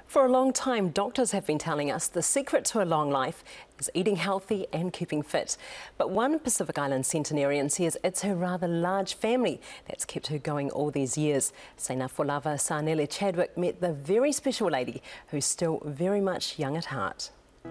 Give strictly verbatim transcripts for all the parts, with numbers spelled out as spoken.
For a long time, doctors have been telling us the secret to a long life is eating healthy and keeping fit. But one Pacific Island centenarian says it's her rather large family that's kept her going all these years. Saina Folava Sanele Chadwick met the very special lady who's still very much young at heart.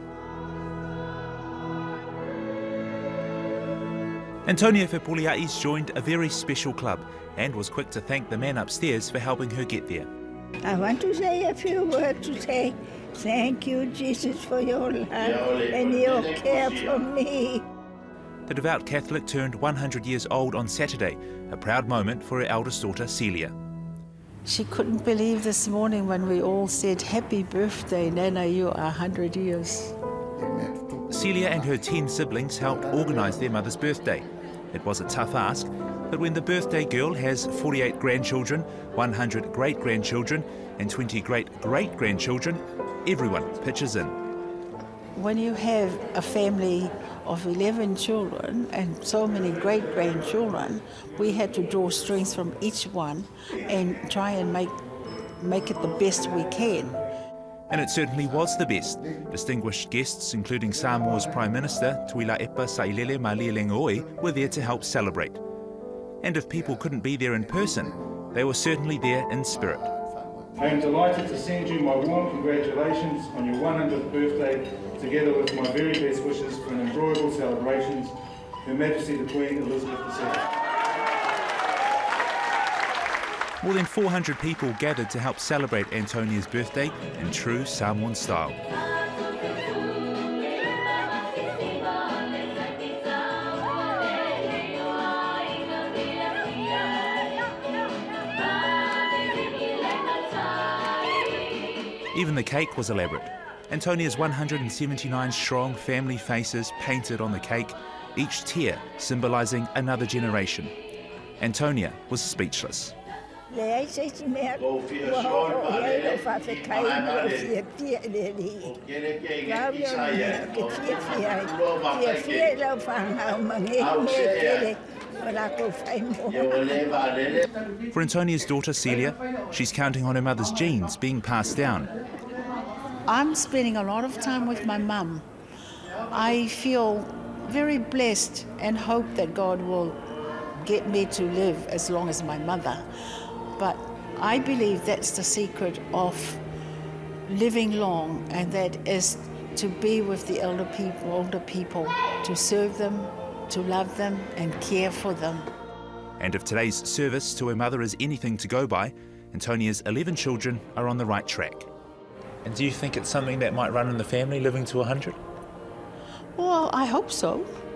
Antonia Fepulea'i's joined a very special club and was quick to thank the man upstairs for helping her get there. I want to say a few words to say thank you, Jesus, for your love and your care for me. The devout Catholic turned one hundred years old on Saturday, a proud moment for her eldest daughter, Celia. She couldn't believe this morning when we all said, "Happy birthday, Nana, you are one hundred years. Celia and her ten siblings helped organise their mother's birthday. It was a tough ask, but when the birthday girl has forty-eight grandchildren, one hundred great-grandchildren and twenty great-great-grandchildren, everyone pitches in. When you have a family of eleven children and so many great-grandchildren, we had to draw strings from each one and try and make, make it the best we can. And it certainly was the best. Distinguished guests, including Samoa's Prime Minister, Tuilaepa Sailele Malielegaoi, were there to help celebrate. And if people couldn't be there in person, they were certainly there in spirit. I am delighted to send you my warm congratulations on your one hundredth birthday, together with my very best wishes for an enjoyable celebrations. Her Majesty the Queen Elizabeth the Second. More than four hundred people gathered to help celebrate Antonia's birthday in true Samoan style. Even the cake was elaborate. Antonia's one hundred seventy-nine strong family faces painted on the cake, each tear symbolising another generation. Antonia was speechless. For Antonia's daughter Celia, she's counting on her mother's genes being passed down. I'm spending a lot of time with my mum. I feel very blessed and hope that God will get me to live as long as my mother. But I believe that's the secret of living long, and that is to be with the elder people, older people, to serve them, to love them and care for them. And if today's service to her mother is anything to go by, Antonia's eleven children are on the right track. And do you think it's something that might run in the family, living to one hundred? Well, I hope so.